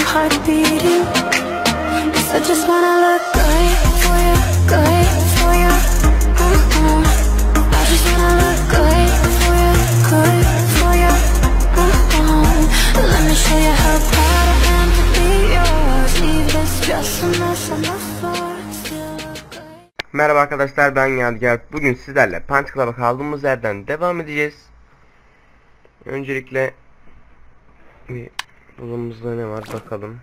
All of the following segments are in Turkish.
heart beating. 'Cause I just wanna look good for you, good for you. I just wanna look good for you, good for you. Let me show you how proud I am to be yours. Leave this just a mess on the floor. Still look good. Merhaba arkadaşlar, ben Yadigar. Bugün sizlerle Punch Club'a kaldığımız yerden devam edeceğiz. Öncelikle bir dolabımızda ne var bakalım.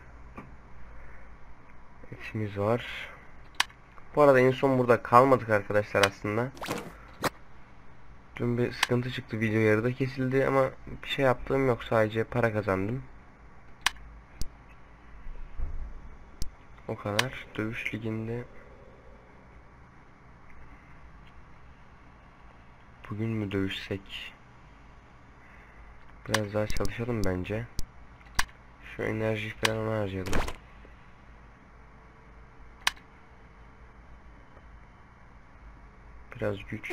Etimiz var. Bu arada en son burada kalmadık arkadaşlar aslında. Dün bir sıkıntı çıktı, video yarıda kesildi ama bir şey yaptığım yok, sadece para kazandım. O kadar. Dövüş liginde bugün mü dövüşsek? Biraz daha çalışalım bence. Şu enerji falan ona harcayalım. Biraz güç.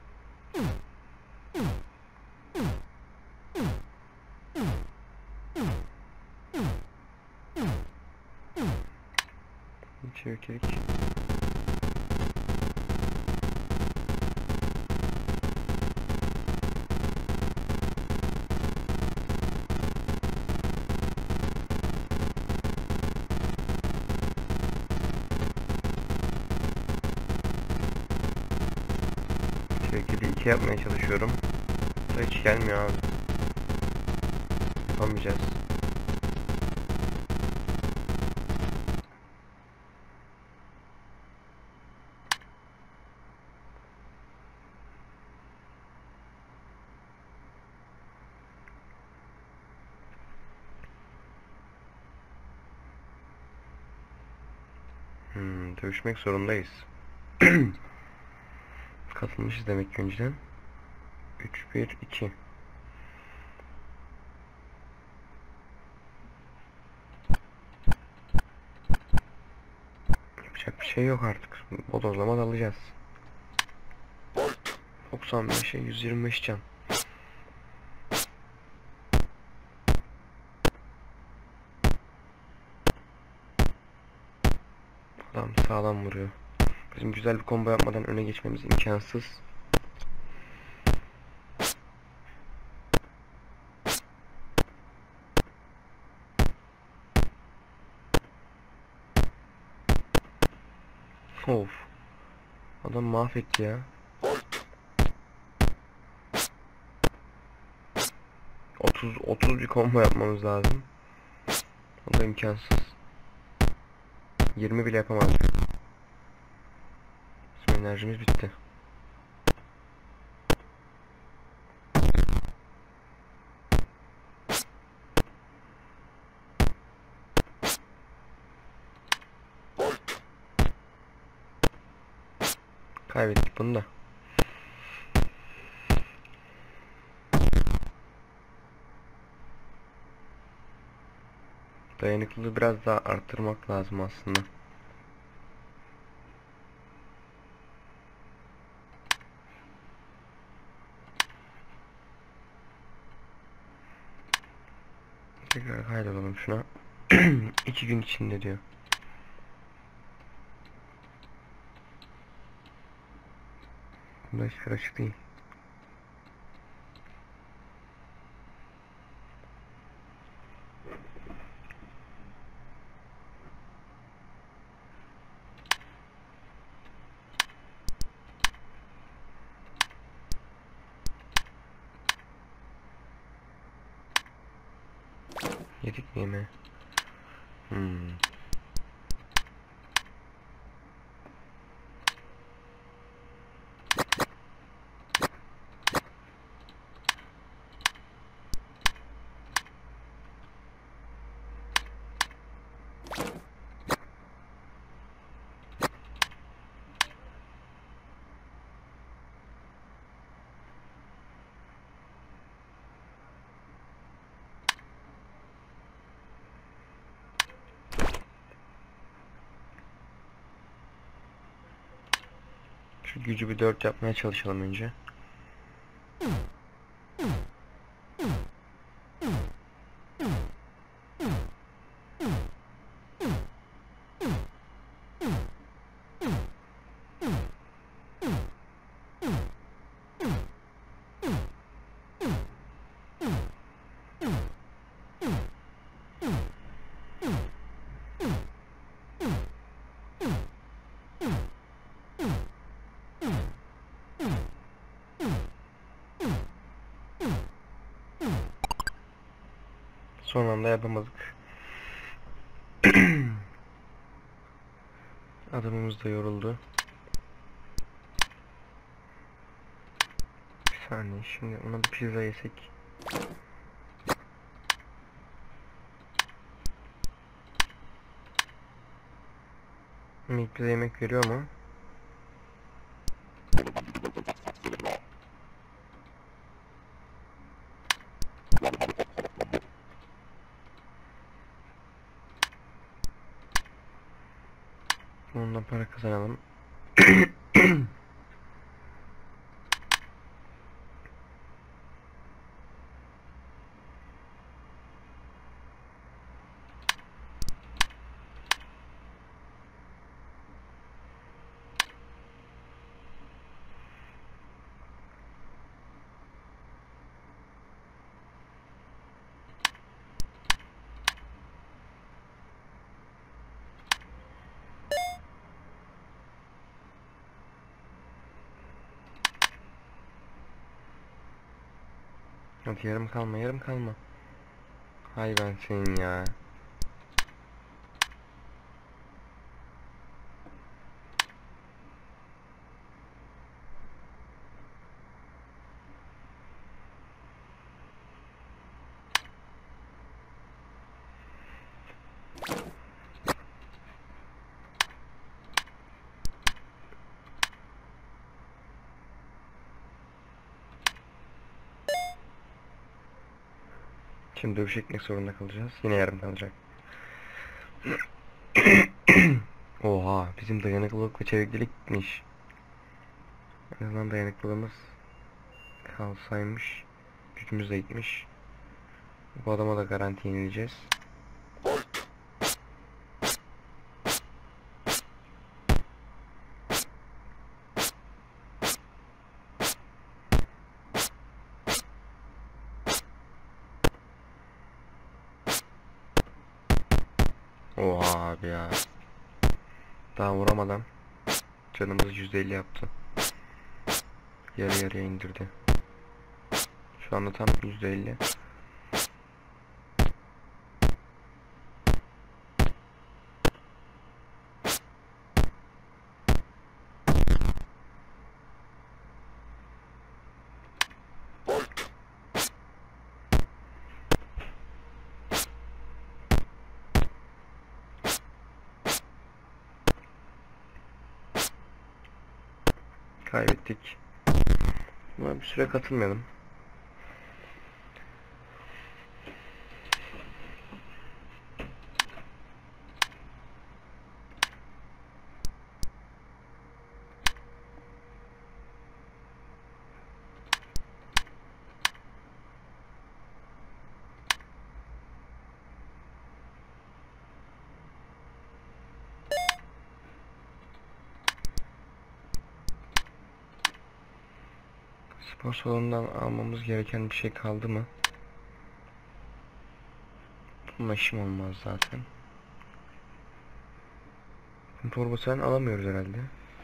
Çevirdik. Şekilde 2 yapmaya çalışıyorum. Hiç gelmiyor abi. Yapamayacağız. Dövüşmek zorundayız. Katılmışız demek ki önceden. 3-1-2. Yapacak bir şey yok artık. Bodozlama dalacağız. 95'e 125 can. Adam sağlam vuruyor. Bizim güzel bir combo yapmadan öne geçmemiz imkansız. Of. Adam mahvetti ya. 30 bir combo yapmamız lazım. O da imkansız. 20 bile yapamadık. Son enerjimiz bitti. Kaybettik bunu da. Dayanıklılığı biraz daha arttırmak lazım aslında. Tekrar kaydolalım şuna. 2 gün içinde diyor. Bunda hiç açık değil. Yedik mi yemeği? Şu gücü bir 4 yapmaya çalışalım önce. Son anda yapamadık. Adamımız da yoruldu. Bir saniye, şimdi ona bir pizza yesek. İlk bize yemek veriyor mu? Ondan para kazanalım. Hadi yarım kalma, yarım kalma. Hay ben senin ya. Şimdi dövüş ekmek zorunda kalacağız. Yine yarım kalacak. Oha, bizim dayanıklılık ve çeviklik gitmiş. En azından dayanıklılığımız kalsaymış. Gücümüz de gitmiş. Bu adama da garanti yenileceğiz. Oha abi ya. Daha vuramadan canımızı %50 yaptı. Yarı yarıya indirdi. Şu anda tam %50. Kaybettik. Buna bir süre katılmayalım. Spor salonundan almamız gereken bir şey kaldı mı? Bununla işim olmaz zaten. Torbasını alamıyoruz herhalde.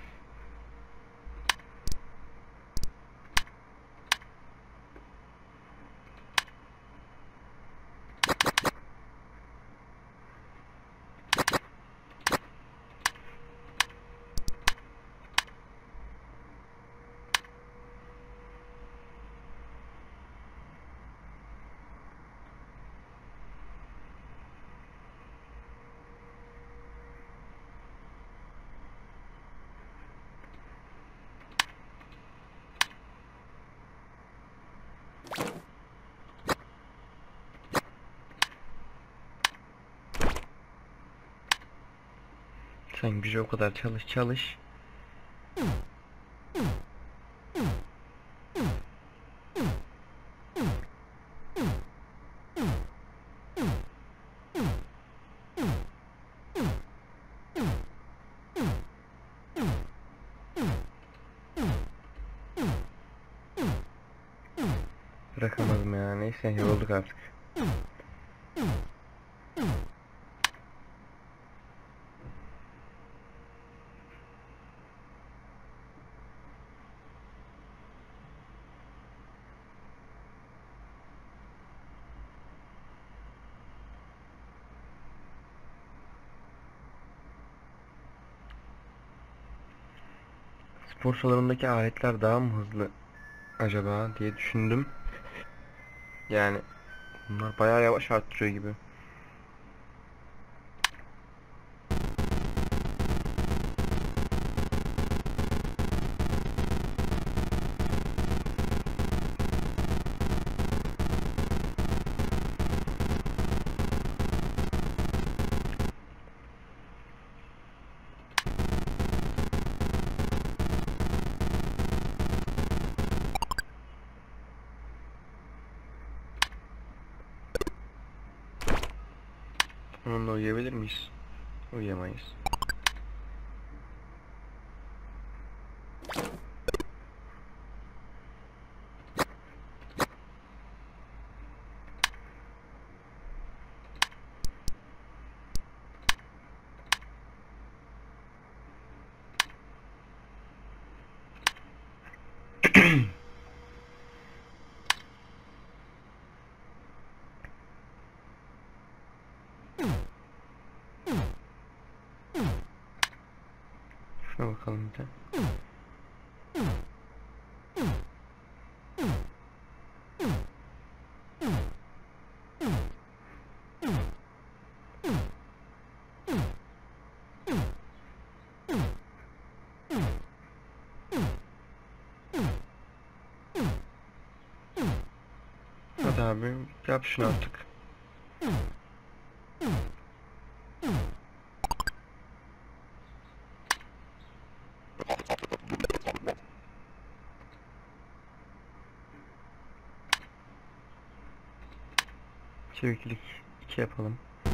Sen gücü o kadar çalış çalış. Bırakamadım ya. Neyse, yorulduk artık. spor salonundaki aletler daha mı hızlı acaba diye düşündüm. Yani bunlar bayağı yavaş arttırıyor gibi. Onunla uyuyabilir miyiz? Uyuyamayız. Şuna bakalım bir de. Hadi abi yap şunu artık. Çeviklik 2 yapalım.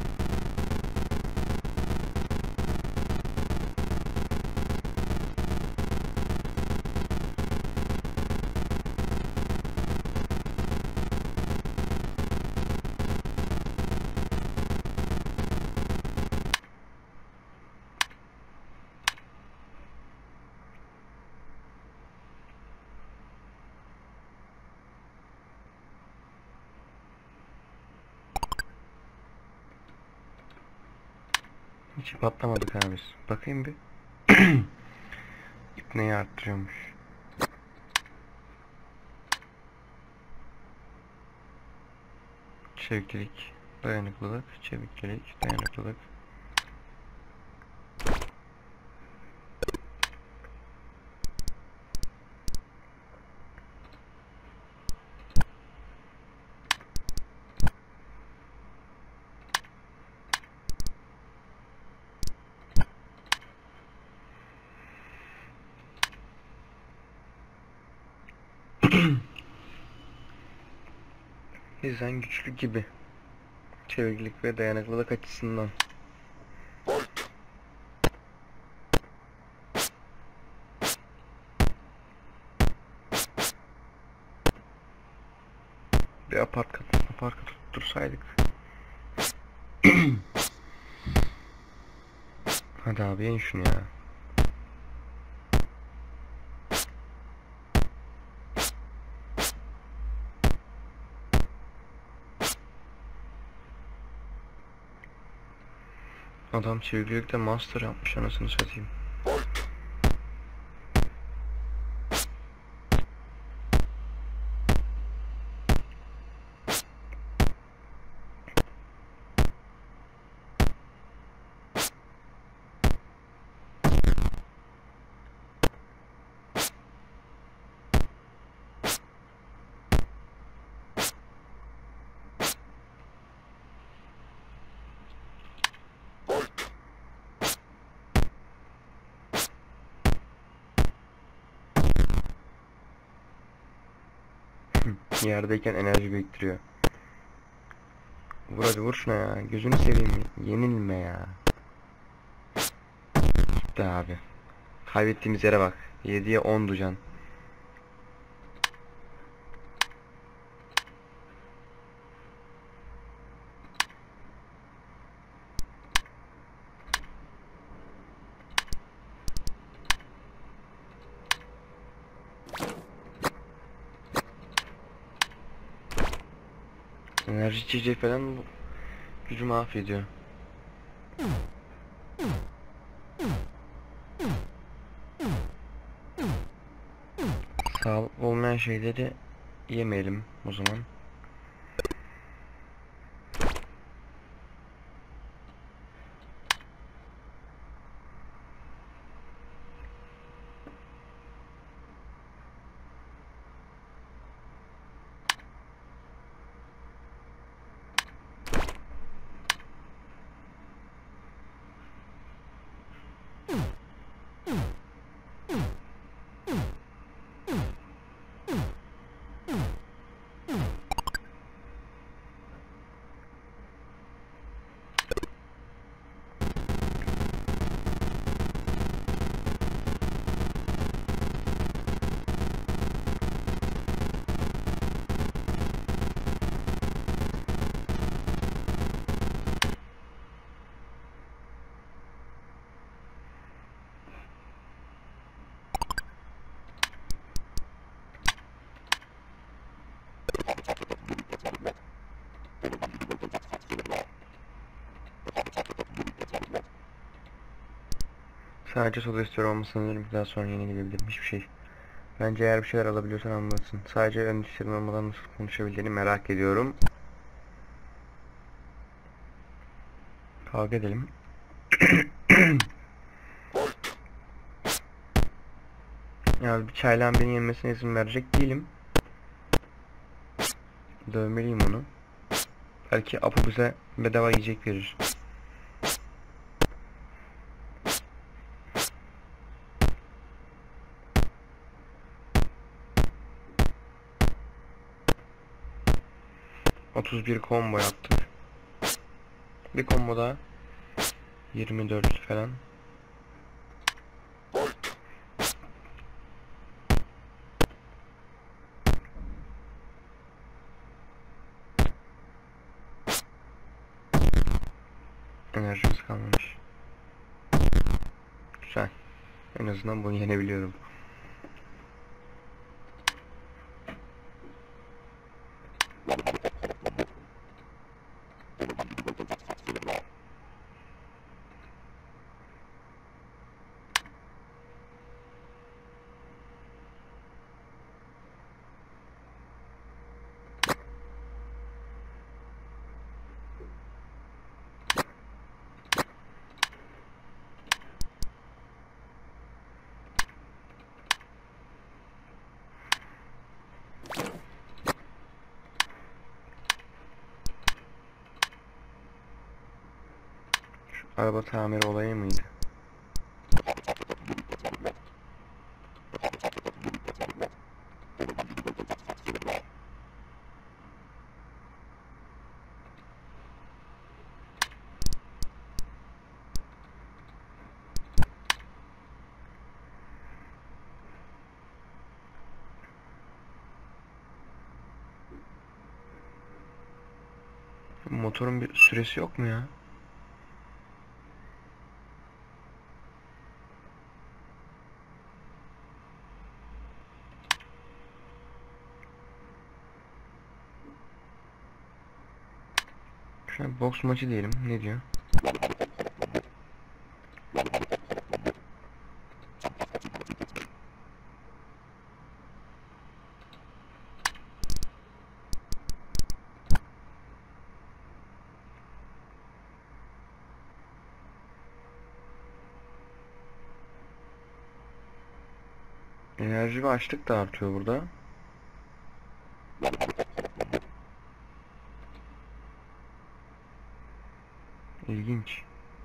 Hiç patlamadık abi. Bakayım bir. İpneyi arttırıyormuş. Çeviklik, dayanıklılık, çeviklik, dayanıklılık. Bizden güçlü gibi. Çeviklik ve dayanıklılık açısından. Bir apart tuttursaydık. Hadi abi yen şunu ya. Adam çeviklikte master yapmış, anasını satayım. Yerdeyken enerji biriktiriyor. Vur hadi vur şuna ya. Gözünü seveyim. Yenilme ya. Gitti abi. Kaybettiğimiz yere bak. 7'ye 10'du can. Enerji içecek falan gücümü mahvediyor. şeyleri yemeyelim o zaman. Sadece soda istiyorum ama sanırım daha sonra yeni gelebilirim. Hiçbir şey. Bence eğer bir şeyler alabiliyorsan anlatsın. Sadece ön dişlerin olmadan nasıl konuşabildiğini merak ediyorum. Kavga edelim. Ya bir çaylağın beni yenmesine izin verecek değilim. Dövmeliyim onu. Belki Apo bize bedava yiyecek verir. ...31 combo yaptık. Bir combo daha. 24 falan. Enerjimiz kalmamış. Güzel. En azından bunu yenebiliyorum. Araba tamiri olayı mıydı? Motorun bir süresi yok mu ya? Şöyle boks maçı diyelim. Ne diyor? Enerji ve açlık da artıyor burada. İlginç.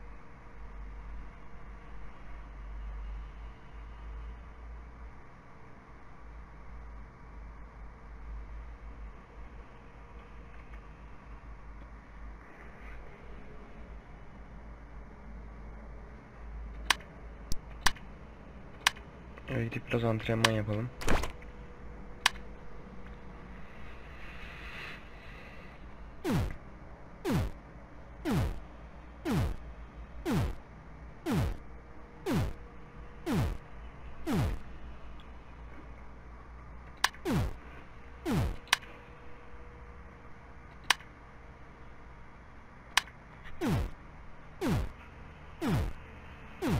Evet, gidip biraz antrenman yapalım.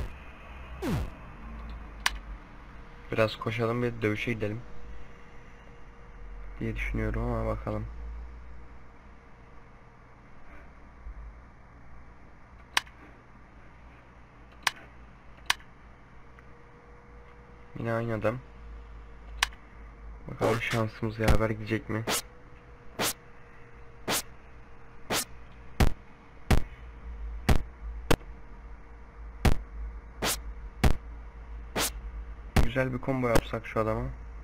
Biraz koşalım ve dövüşe gidelim. diye düşünüyorum ama bakalım. Yine aynı adam. Bakalım şansımız yaver gidecek mi? Güzel bir combo yapsak şu adama.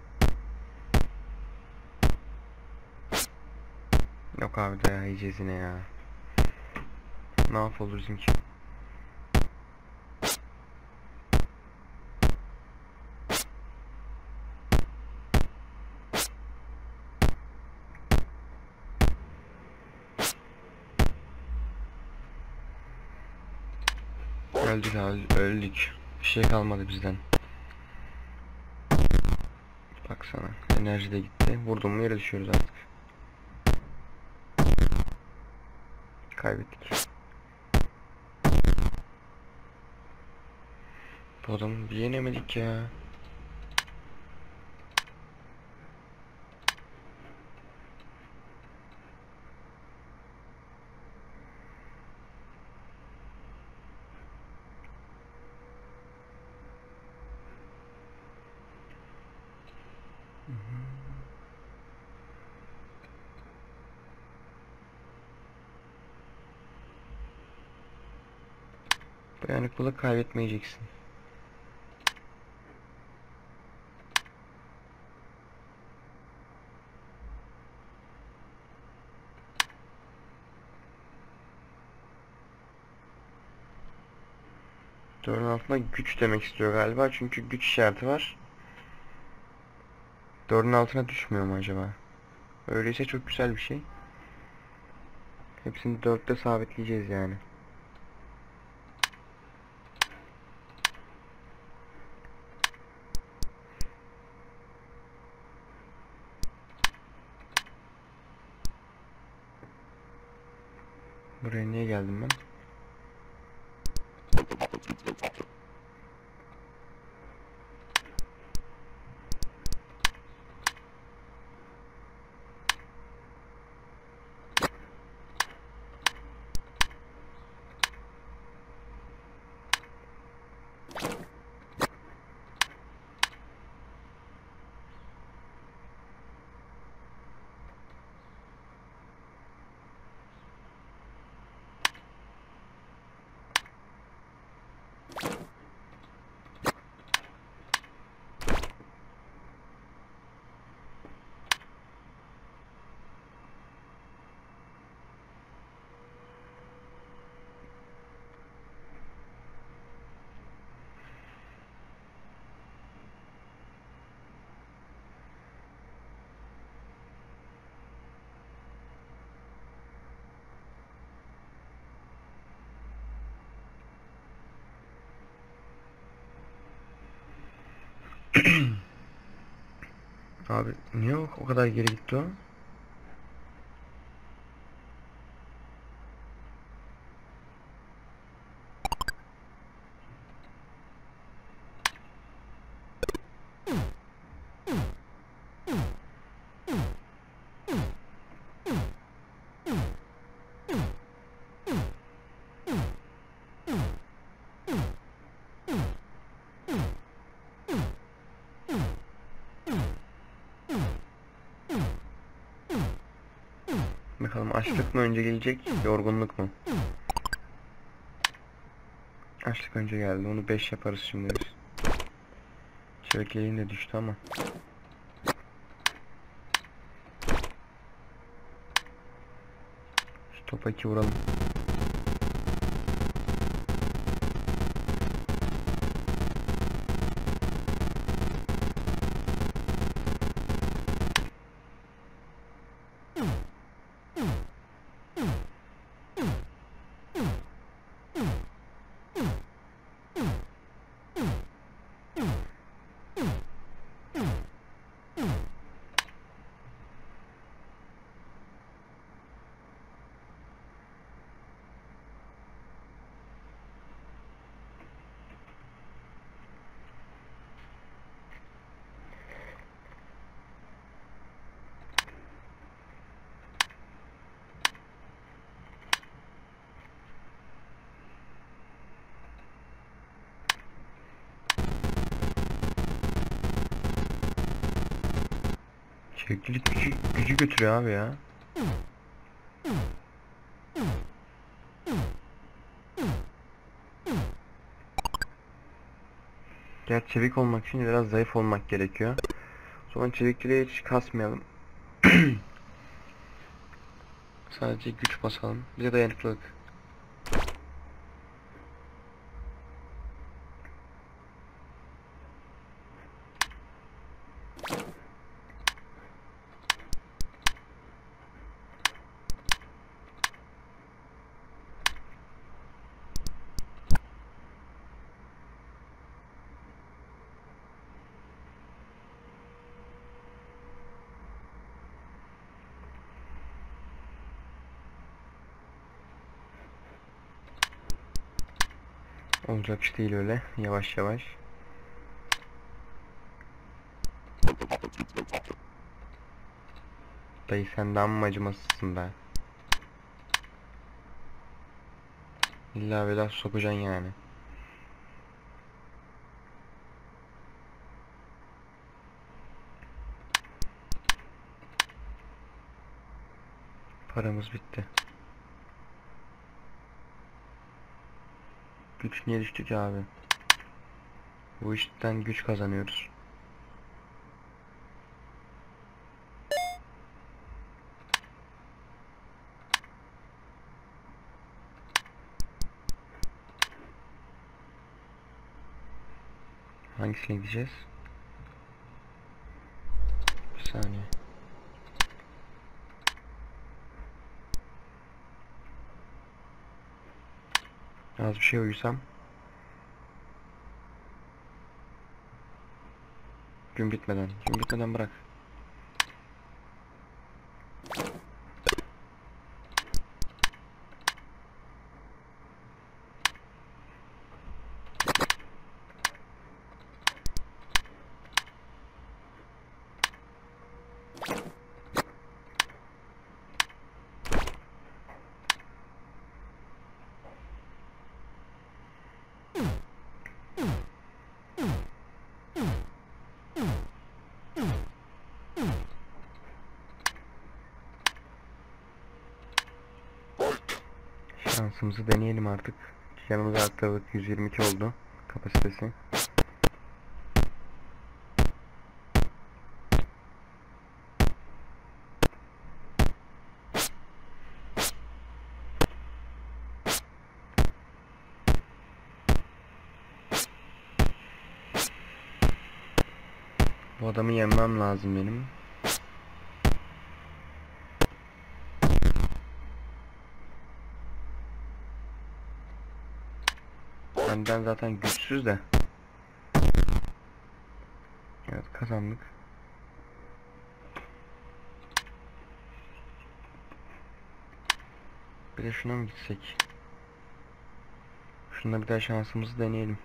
Yok abi, dayağı yiyeceğiz yine ya. Mahvoluruz bizimki. Öldük abi, öldük. Bir şey kalmadı bizden. Baksana, enerji de gitti. Vurdum mu yere düşüyoruz artık. Kaybettik. Bu adamı bir yenemedik ya. Dayanıklılık kaybetmeyeceksin. Dördün altında güç demek istiyor galiba, çünkü güç işareti var. Dördün altına düşmüyor mu acaba? Öyleyse çok güzel bir şey. Hepsini dörtte sabitleyeceğiz yani. Buraya niye geldim ben? Abi niye o kadar geri gitti o? Bakalım açlık mı önce gelecek, yorgunluk mu? Açlık önce geldi. Onu 5 yaparız şimdi biz. Çevikliğin de düştü ama. Şu topa 2 vuralım. Çeviklik gücü götürüyor abi ya. Gerçi çevik olmak için biraz zayıf olmak gerekiyor. O zaman çevikliğe hiç kasmayalım. Sadece güç basalım. Bir de dayanıklılık. Olacak iş değil öyle. Yavaş yavaş. Dayı sen de amma acımasızsın be. İlla bir laf sokacaksın yani. Paramız bitti. Güç niye düştü ki abi? Bu işten güç kazanıyoruz. Hangisine gideceğiz? Bir saniye. Az bir şey uyusam. Gün bitmeden. Gün bitmeden bırak. Şansımızı deneyelim artık. Yanımıza atladık. 122 oldu kapasitesi. Bu adamı yenmem lazım benim. Benden zaten güçsüz de. Evet kazandık. Bir de şuna mı gitsek? Şunda bir daha şansımızı deneyelim.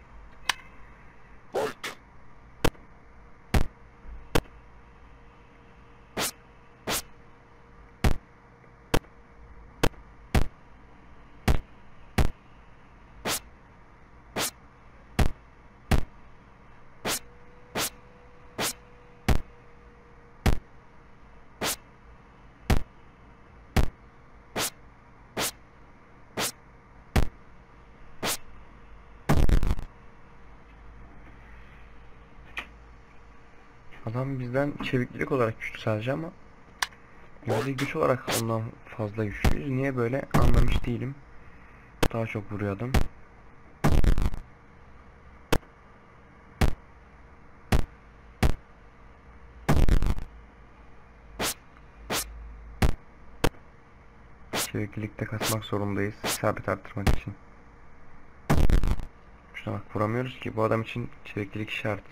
Adam bizden çeviklik olarak güçlü sadece ama yani güç olarak ondan fazla güçlüyüz. Niye böyle anlamış değilim. Daha çok vuruyor adam. Çeviklikte kasmak zorundayız. İsabet arttırmak için. Şuna bak vuramıyoruz ki. Bu adam için çeviklik şart.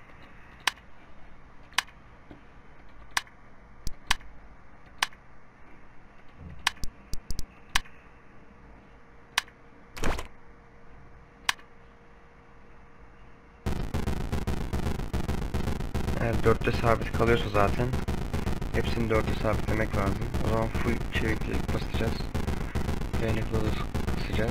Eğer 4'te sabit kalıyorsa zaten hepsini 4'te sabitlemek lazım. O zaman full çeviklik basacağız. Dayanıklılığı kısacağız.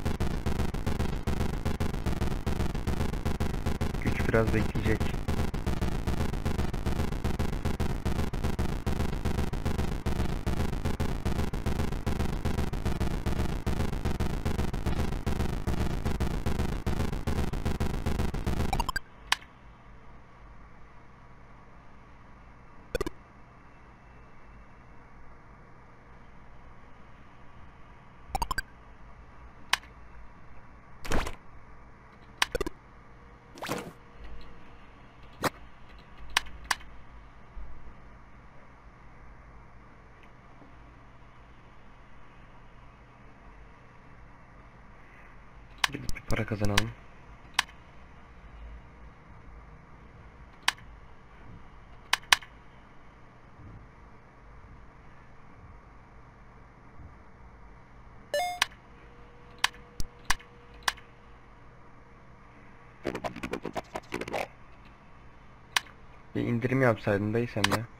Güç biraz bekleyecek. para kazanalım. Bir indirim yapsaydın dayı sen de.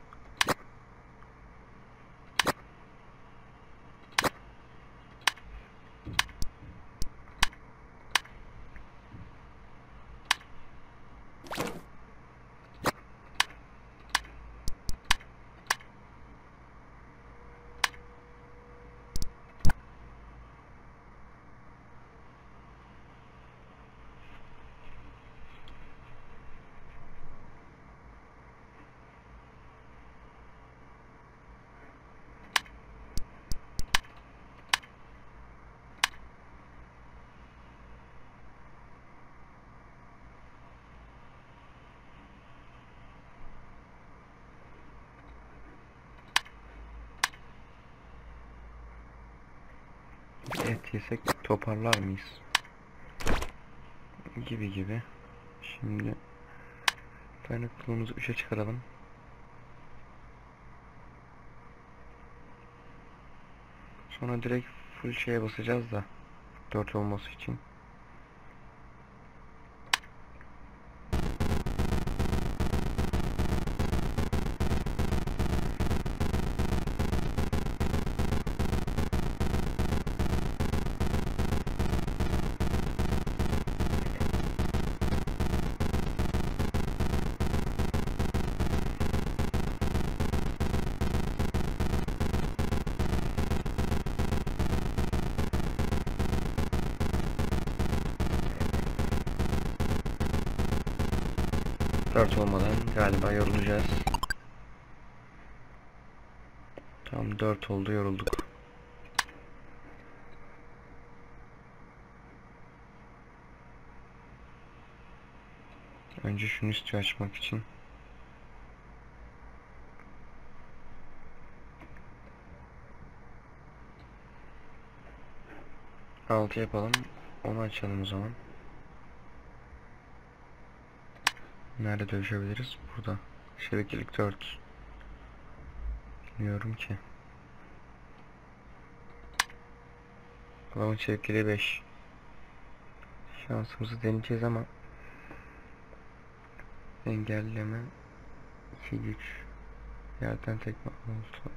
Et yesek toparlar mıyız? Gibi. Şimdi dayanıklılığımızı 3'e çıkaralım. Sonra direkt full şeye basacağız da 4 olması için. Dört olmadan galiba yorulacağız. Tam 4 oldu, yorulduk. Önce şunu istiyor açmak için. Altı yapalım. Onu açalım o zaman. Nerede dövüşebiliriz? Burada. Şebekelik 4. Bilmiyorum ki. Adamın şebekeliği 5. Şansımızı deneyeceğiz ama engelleme 2 güç. Yerden tekme oldu.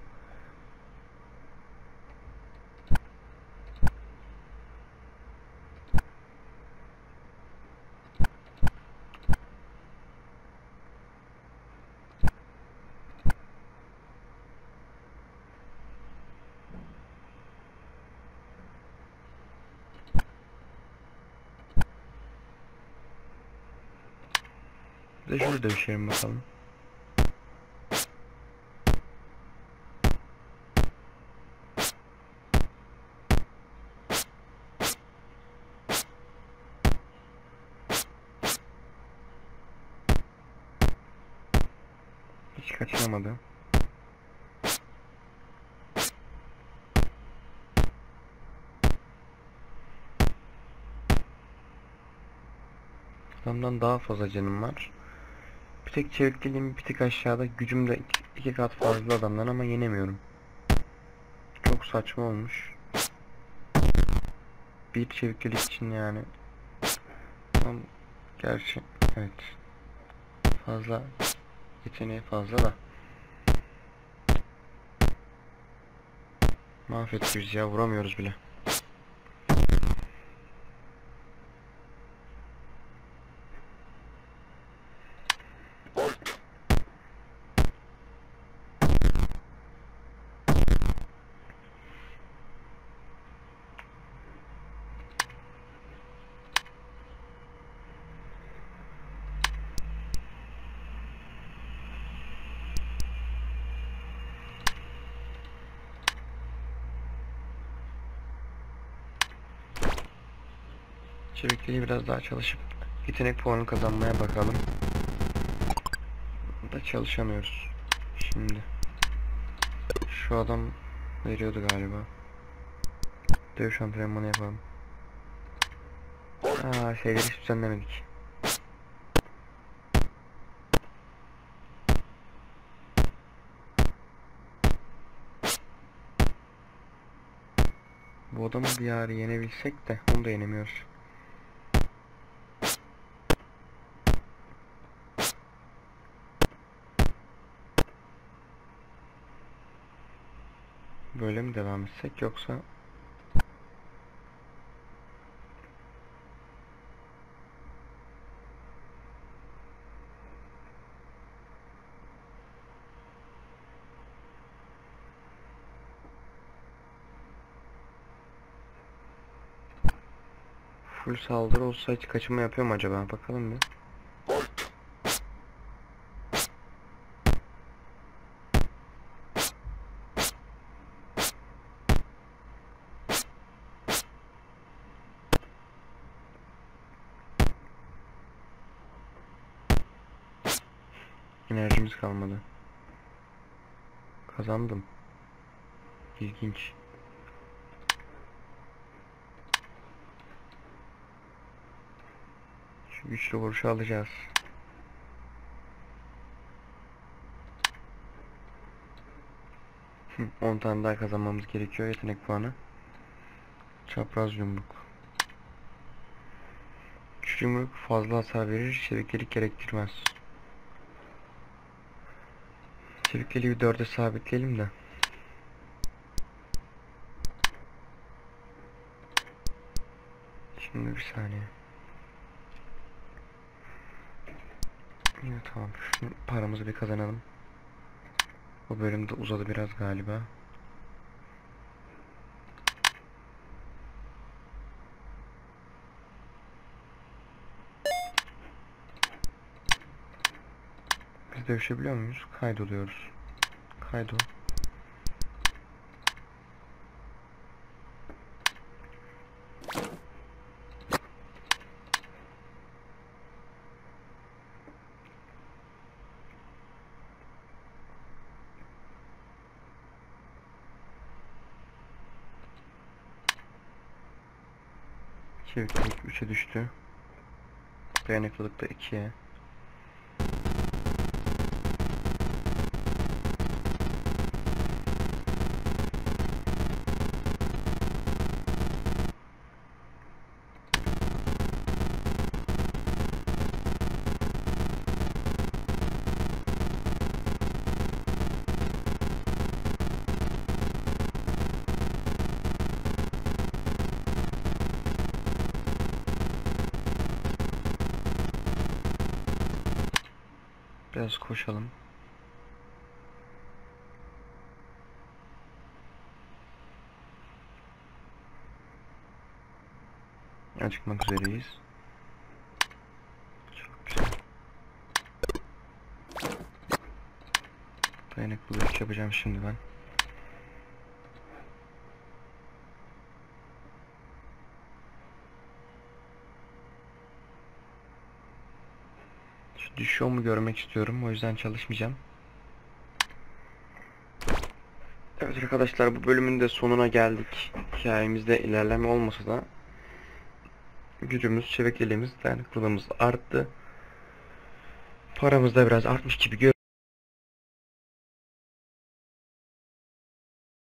Bir de şurada dövüşelim bakalım. Hiç kaçıramadı. Adamdan daha fazla canım var. Bir tek çevikliğim bir tık aşağıda, gücüm de iki kat fazla adamdan ama yenemiyorum. Çok saçma olmuş. Bir çeviklik için yani. Tam gerçi evet. Fazla yeteneği fazla da. Mahvettik biz ya, vuramıyoruz bile. Çevikliği biraz daha çalışıp yetenek puanı kazanmaya bakalım. Da çalışamıyoruz. Şimdi şu adam veriyordu galiba. Dövüş antrenmanı yapalım. Şeyleri hiç düzenlemedik. Bu adamı bir ara yenebilsek de onu da yenemiyoruz. Böyle mi devam etsek yoksa full saldırı olsa hiç kaçınma yapıyor mu acaba? Bakalım bir. Enerjimiz kalmadı. Kazandım. İlginç. Şu güçlü vuruşu alacağız. Hı, 10 tane daha kazanmamız gerekiyor yetenek puanı. Çapraz yumruk. Küçük yumruk fazla hasar verir, çeviklik gerektirmez. Çevikliği bir 4'e sabitleyelim de. Şimdi bir saniye. Yine tamam. Şimdi paramızı bir kazanalım. Bu bölümde uzadı biraz galiba. Biz dövüşebiliyor muyuz? Kaydoluyoruz. Kaydol. Çeviklik 3'e düştü. Dayanıklılık da 2'ye. Biraz koşalım. Acıkmak üzereyiz. Çok güzel. Dayanıklı dövüş yapacağım şimdi ben. Düşüyor mu görmek istiyorum. O yüzden çalışmayacağım. Evet arkadaşlar, bu bölümün de sonuna geldik. Hikayemizde ilerleme olmasa da gücümüz, çevikliğimiz, dayanıklılığımız arttı. Paramız da biraz artmış gibi görünüyor.